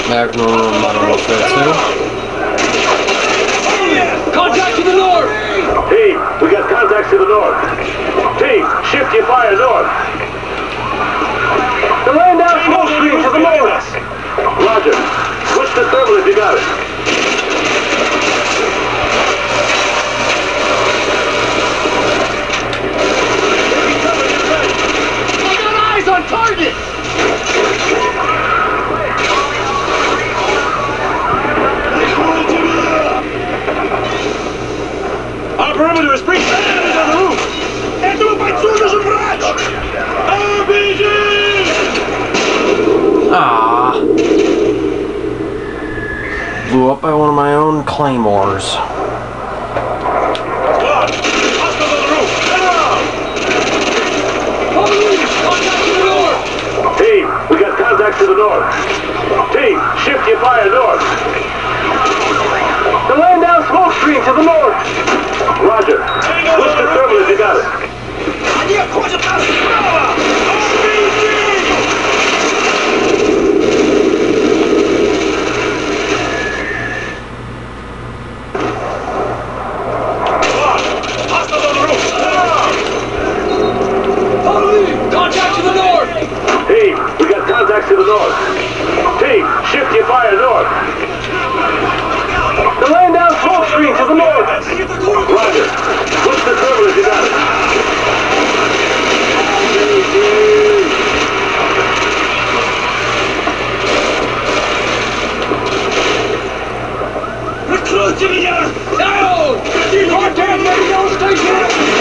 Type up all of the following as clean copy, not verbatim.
Magnum, I don't know if that's it. Contact to the north! Team, we got contacts to the north. Team, shift your fire north. They're laying down smoke screen to the north. Roger. Switch to thermal if you got it. I got eyes on target! Our perimeter is breached. Enemies on the roof. Этого бойцу нужен врач! RPG! Ah. Blew up by one of my own claymores. Squad, hostiles on the roof. Down! Contact to the north! Team, we got contacts to the north. Team, shift your fire north. They're laying down smoke screen to the north. Roger. Switch to thermal if you got it. Они обходят нас справа! Hostiles on the roof. Contact to the north! Team, we got contacts to the north. Team, shift your fire north. They're laying down smoke screen to the north. Roger. Switch to thermal if you got it. Прикройте меня! Down! Contact radio station!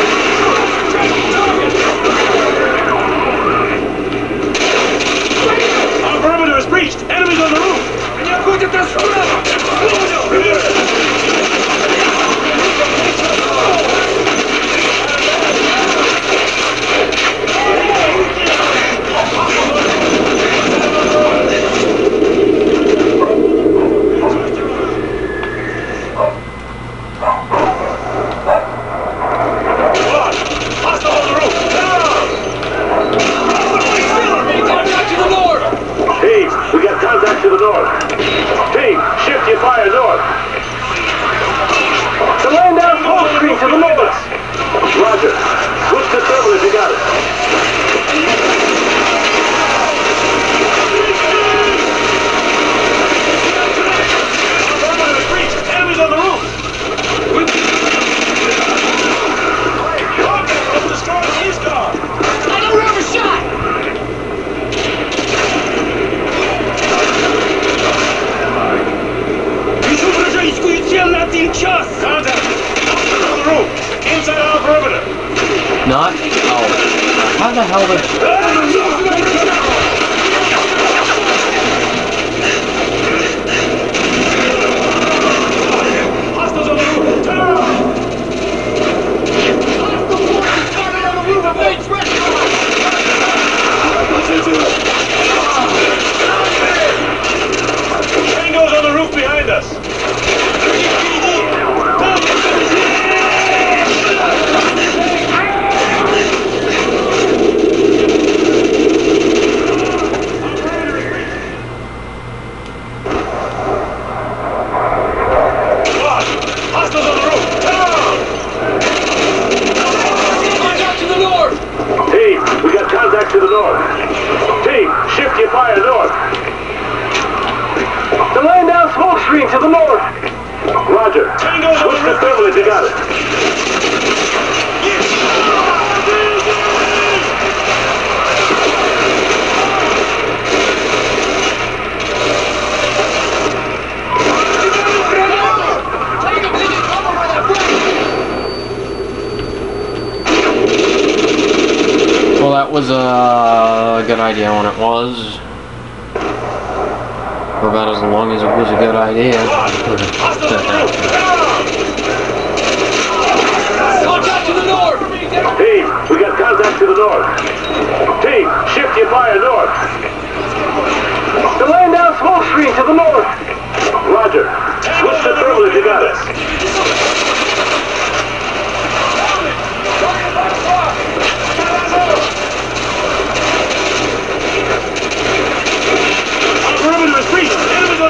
Our perimeter is breached. Enemies on the roof. Они обходят нас справа! Hostile on the roof. Down! Contact to the north! Team, we got contacts to the north. Team, shift your fire north. They're laying down smoke screen to the north. Roger. Switch to thermal if you got it. Enemies on the roof. Let's destroy the east guard. I don't have a shot! Вижу вражескую цель на 1 час! Contact. On the roof. Inside our perimeter. Not? Oh. How the hell did... Hostiles on the roof. Down! Tango's on the roof behind us. Hostiles on the roof. Down! Contact to the north! Team, we got contact to the north. Team, shift your fire north. They're laying down smoke screen to the north. Roger. Switch to thermal if you got it. Well, that was a good idea when it was. For about as long as it was a good idea. Contact to the north! Team, we got contact to the north. Team, shift your fire north. They're laying down smoke screen to the north. Roger. Switch to thermal if you got it. Our perimeter is breached. Enemies on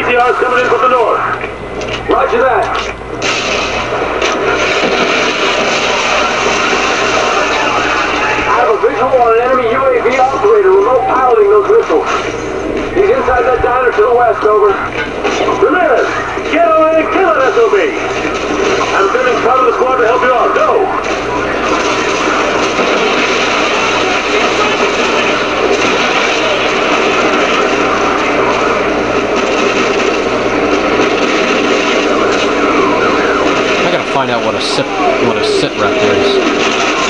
VCRs coming in from the north. Roger that. I have a visual on an enemy UAV operator remote piloting those missiles. He's inside that diner to the west, over. Ramirez, get on and kill it, SOB. I'm sending part of the squad to help you out. Go! I gotta find out what a sit rep is.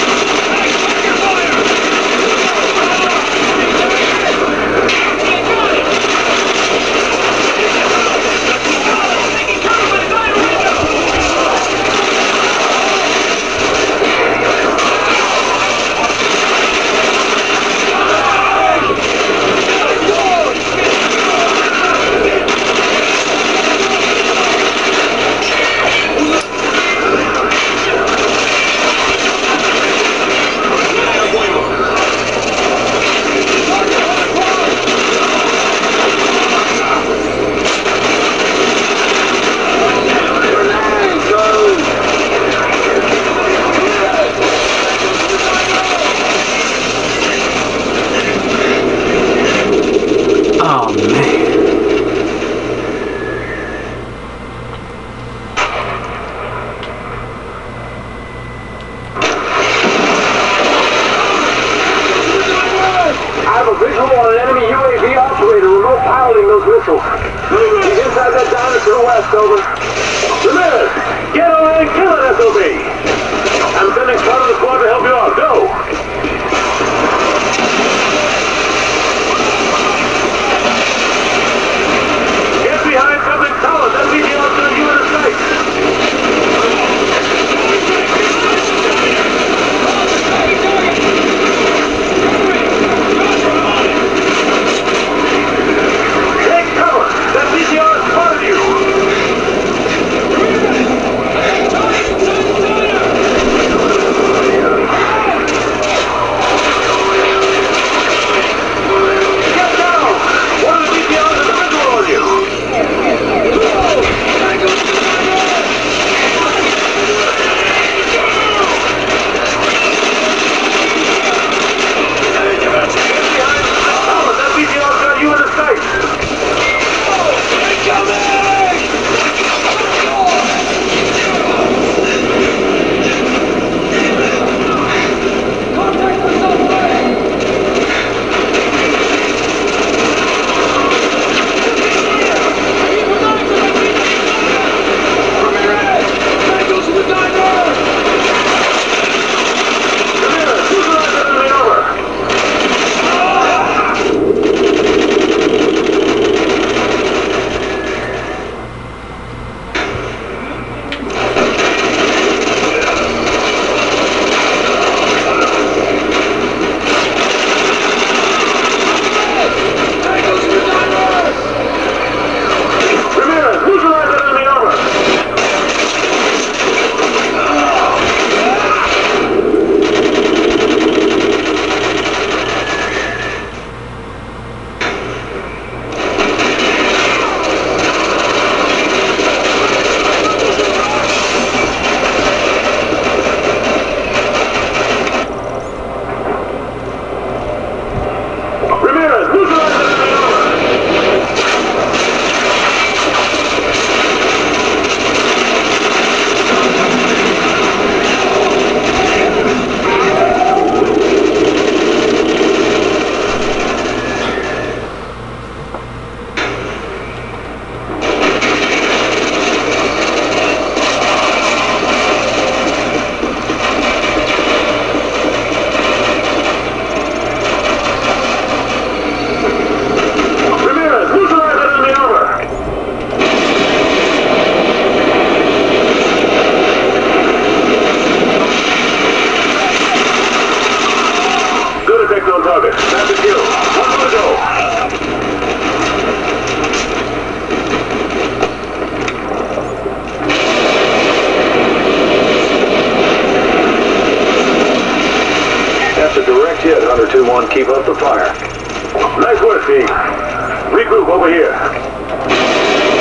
Hunter 2-1, keep up the fire. Nice work, team. Regroup over here.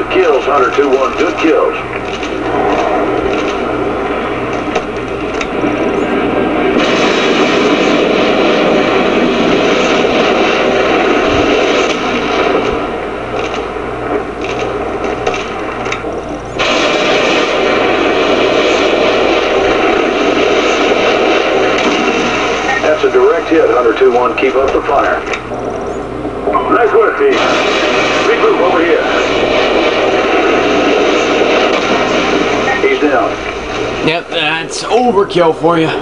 Good kills, Hunter 2-1. Good kills. That's a direct hit, Hunter 2-1. Keep up the fire. Nice work, team. Regroup over here. He's down. Yep, that's overkill for you.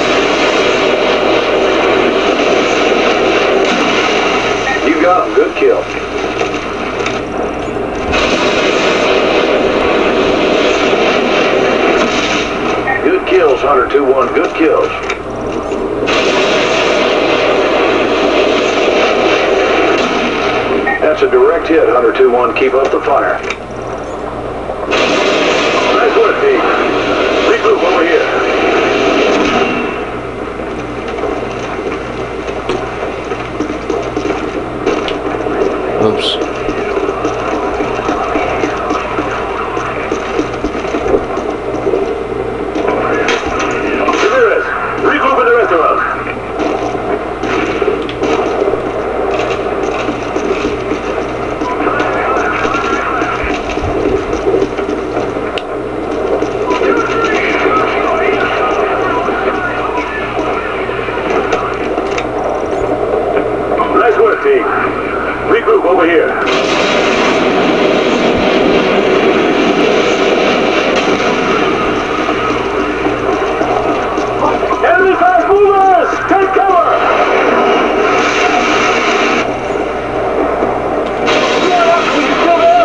You got him. Good kill. Good kills, Hunter 2-1. Good kills. That's a direct hit, Hunter 2-1. Keep up the fire. Nice work, team. Regroup over here. Oops. Ramirez, regroup with the rest of us. Nice work, team. Regroup over here. Enemy fast movers! Take cover! Are you still there?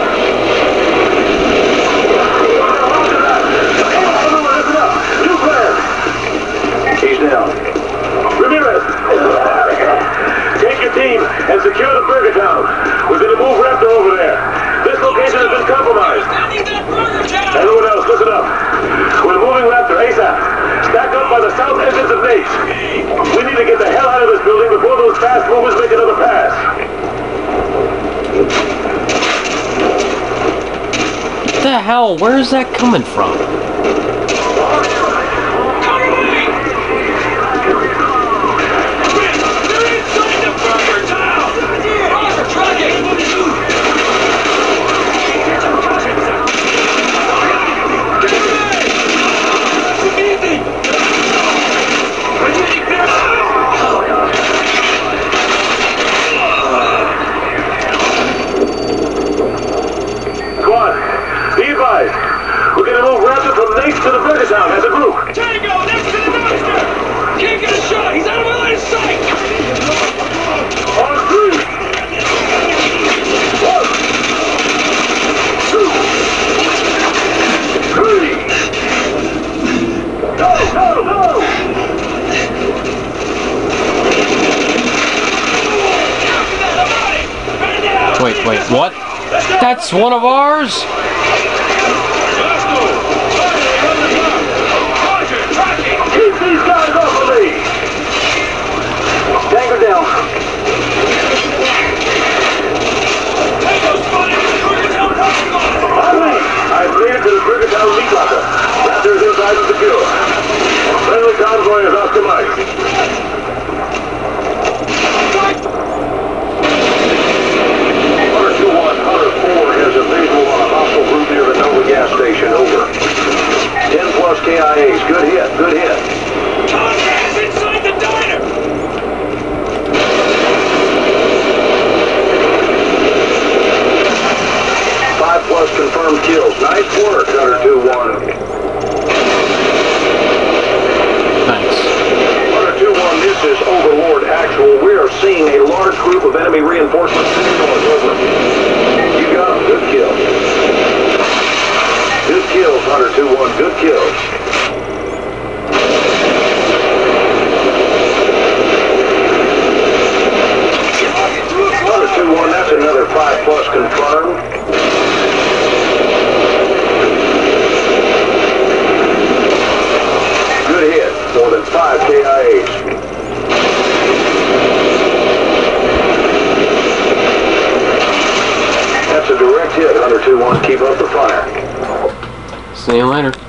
Everyone listen up. New plan. He's down. Ramirez! Take your team and secure the Burger Town. We're going to move Raptor over there. This location has been compromised. Everyone else, listen up. We're moving Raptor ASAP. Stack up by the south entrance of Nate's. We need to get the hell out of this building before those fast movers make another pass. What the hell? Where is that coming from? We're going to move Raptor from Nate's to the Burger Town as a group. Tango, next to the dumpster! Can't get a shot! He's out of my line of sight! On three! 1, 2, 3! Go, go, go! Wait, what? That's one of ours? Keep these guys off of me! Tango down. On me! I've made it to the Burger Town meat locker. Raptor's inside and secure. Friendly convoy is off to Mike. Hunter 2-1, Hunter 4 has a visual on a hostile group near the Nova gas station. Over. 10 plus KIAs. Good hit, good hit. Contacts inside the diner! 5 plus confirmed kills. Nice work, Hunter 2-1. Thanks. Hunter 2-1, this is Overlord Actual. We are seeing a large group of enemy reinforcements heading north. Over. You got them. Good kill. Good kills, Hunter 2-1. Good kills. Hunter 2-1, that's another 5 plus confirmed. Good hit. More than 5 KIAs. That's a direct hit, Hunter 2-1. Keep See you later.